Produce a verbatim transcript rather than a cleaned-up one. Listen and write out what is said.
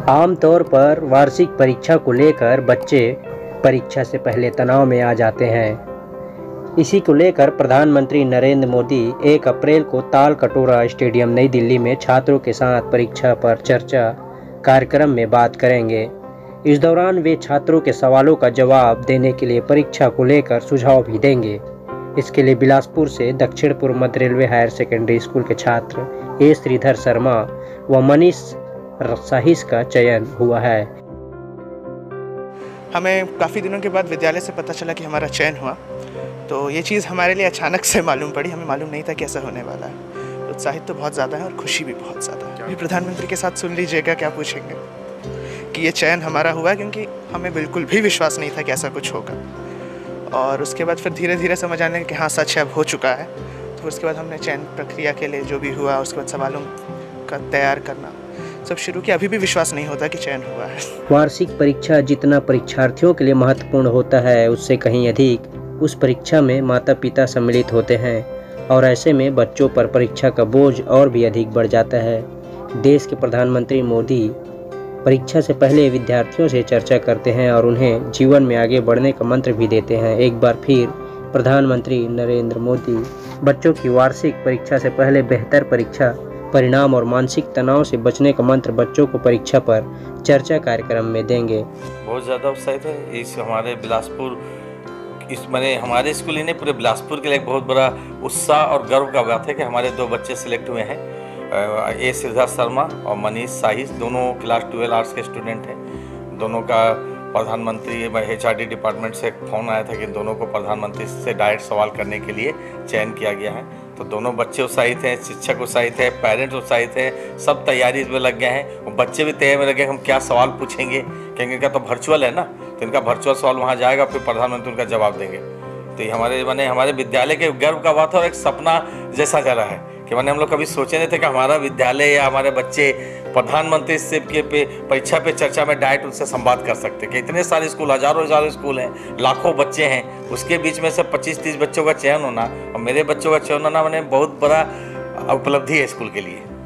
आमतौर पर वार्षिक परीक्षा को लेकर बच्चे परीक्षा से पहले तनाव में आ जाते हैं। इसी को लेकर प्रधानमंत्री नरेंद्र मोदी एक अप्रैल को ताल कटोरा स्टेडियम नई दिल्ली में छात्रों के साथ परीक्षा पर चर्चा कार्यक्रम में बात करेंगे। इस दौरान वे छात्रों के सवालों का जवाब देने के लिए परीक्षा को लेकर सुझाव भी देंगे। इसके लिए बिलासपुर से दक्षिण पूर्व मध्य रेलवे हायर सेकेंडरी स्कूल के छात्र ए श्रीधर शर्मा व मनीष साहिस का चयन हुआ है। हमें काफ़ी दिनों के बाद विद्यालय से पता चला कि हमारा चयन हुआ, तो ये चीज़ हमारे लिए अचानक से मालूम पड़ी। हमें मालूम नहीं था कि ऐसा होने वाला है। उत्साहित तो बहुत ज़्यादा है और खुशी भी बहुत ज़्यादा है। अभी प्रधानमंत्री के साथ सुन लीजिएगा क्या पूछेंगे कि ये चयन हमारा हुआ, क्योंकि हमें बिल्कुल भी विश्वास नहीं था कि ऐसा कुछ होगा। और उसके बाद फिर धीरे धीरे समझ आने कि हाँ सच है, अब हो चुका है। तो उसके बाद हमने चयन प्रक्रिया के लिए जो भी हुआ, उसके बाद सवालों का तैयार करना सब शुरू किया। अभी भी विश्वास नहीं होता कि चयन हुआ है। वार्षिक परीक्षा जितना परीक्षार्थियों के लिए महत्वपूर्ण होता है, उससे कहीं अधिक उस परीक्षा में माता पिता सम्मिलित होते हैं और ऐसे में बच्चों पर परीक्षा का बोझ और भी अधिक बढ़ जाता है। देश के प्रधानमंत्री मोदी परीक्षा से पहले विद्यार्थियों से चर्चा करते हैं और उन्हें जीवन में आगे बढ़ने का मंत्र भी देते हैं। एक बार फिर प्रधानमंत्री नरेंद्र मोदी बच्चों की वार्षिक परीक्षा से पहले बेहतर परीक्षा परिणाम और मानसिक तनाव से बचने का मंत्र बच्चों को परीक्षा पर चर्चा कार्यक्रम में देंगे। बहुत ज़्यादा उत्साहित है। इस हमारे बिलासपुर इस मैंने हमारे स्कूल ही नहीं, पूरे बिलासपुर के लिए एक बहुत बड़ा उत्साह और गर्व का बात है कि हमारे दो बच्चे सिलेक्ट हुए हैं। ए श्रीधर शर्मा और मनीष साहिस, दोनों क्लास ट्वेल्व आर्ट्स के स्टूडेंट हैं। दोनों का प्रधानमंत्री एच आर डी डिपार्टमेंट से फ़ोन आया था कि दोनों को प्रधानमंत्री से डायरेक्ट सवाल करने के लिए चयन किया गया है। तो दोनों बच्चे उत्साहित हैं, शिक्षक उत्साहित है, पेरेंट्स उत्साहित हैं, सब तैयारी में लग गए हैं। वो बच्चे भी तैयारी में लगे हम क्या सवाल पूछेंगे, क्योंकि इनका तो वर्चुअल है ना, तो इनका वर्चुअल सवाल वहाँ जाएगा, फिर प्रधानमंत्री उनका जवाब देंगे। तो ये हमारे मैंने हमारे विद्यालय के गर्व का बात है और एक सपना जैसा चला है कि मैंने हम लोग कभी सोचे नहीं थे कि हमारा विद्यालय या हमारे बच्चे प्रधानमंत्री से के पे परीक्षा पे चर्चा में डायरेक्ट उनसे संवाद कर सकते कि इतने सारे स्कूल, हजारों हजारों स्कूल हैं, लाखों बच्चे हैं, उसके बीच में से पच्चीस तीस बच्चों का चयन होना और मेरे बच्चों का चयन होना मैंने बहुत बड़ा उपलब्धि है स्कूल के लिए।